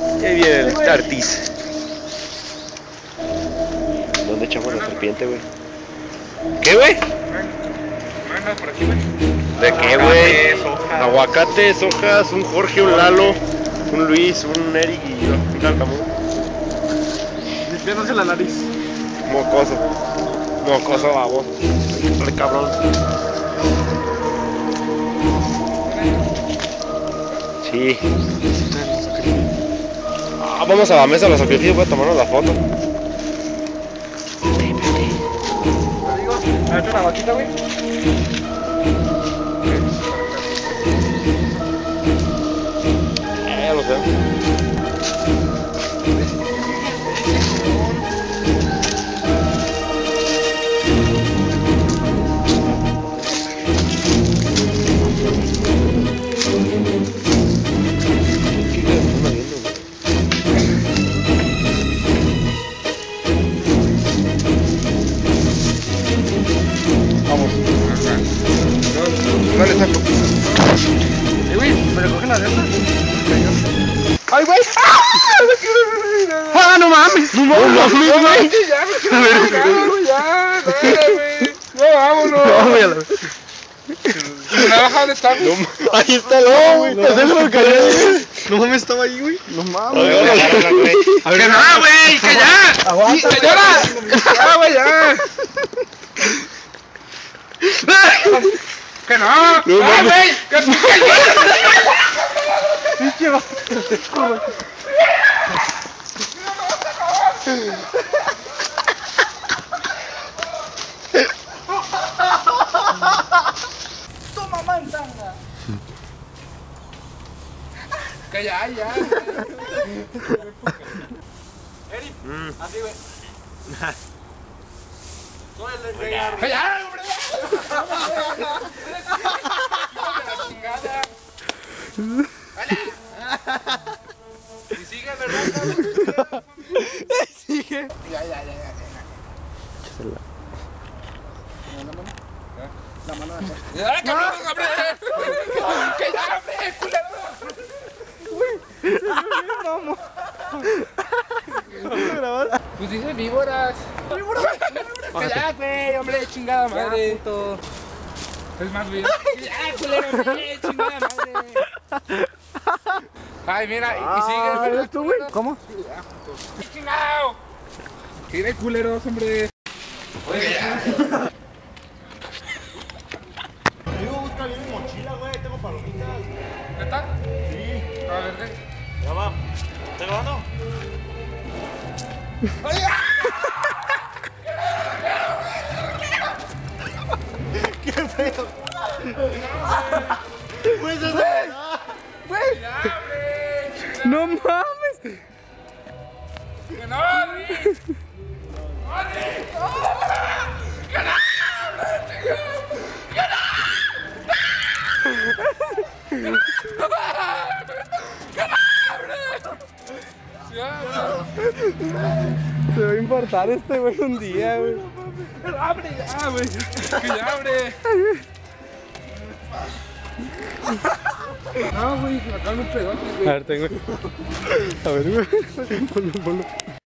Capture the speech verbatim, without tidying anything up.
Ahí viene el Tartis. ¿Dónde echamos la serpiente, güey? ¿Qué, güey? Manda por aquí, güey. ¿De qué, güey? Aguacates, hojas, un Jorge, un Lalo, un Luis, un Eric y yo. Un Alcamón. Limpiándose la nariz. Mocoso. Mocoso, babo. Re cabrón. Sí. Ah, vamos a la mesa de los sacrificios para tomarnos la foto. Te digo, ¿me ha hecho una vaquita, güey? Eh, ya lo sé. Dale, saco. Eh, güey, ¿me recogen la alerta? ¡Ay, güey! ¡Ah, no mames! ¡No mames, güey! Ya, me quiero pegar, güey, ya, dale, güey. No, vámonos. No, güey, a la... ¿La baja dónde está, güey? No, ahí está, no, güey. No, no, no, No mames, estaba ahí, güey. No mames. A ver, güey. ¡Que no, güey! ¡Que ya! Aguanta, ¡Que llora! ¡Ya, güey, ya! ¡Que no! ¡Ah, güey! ¡Que no! ¡Pinche va! ¡Toma, manzana! ¡Que ya, ya! Eric, así, güey. ¡Que ya, hombre! Y sigue, ¿verdad? Sigue. Ya, ya, ya, ya. La mano de acá. ¡Ya, cabrón, hombre! ¡Que ya, hombre, culero! ¡Vamos! Pues dice víboras. ¡Víboras! ¡Que ya, güey, hombre, chingada madre! Es más, güey. ¡Ya, culero, hombre, chingada madre! Ay, mira, y, y sigue, ¿verdad? ¿Tú, güey? ¿Cómo? ¡Chingado! ¡Qué de culeros, hombre! Oye, ya. Amigo, busca bien mi mochila, güey. Tengo palomitas. ¿Neta? Sí. A ver, güey. Ya va. ¿Estás grabando? ¡Oye! ¡Qué feo! ¡Pues eso! ¡Güey! ¡Ya, hombre! ¡No mames! ¡Que no, Ari! ¡Ari! ¡Que no! ¡Que no! Se va a importar este güey un día, güey. ¡Abre ya, güey! ¡Que ya abre! No, güey, acá un pedote, güey. A ver, tengo. A ver, güey. Ponlo, ponlo.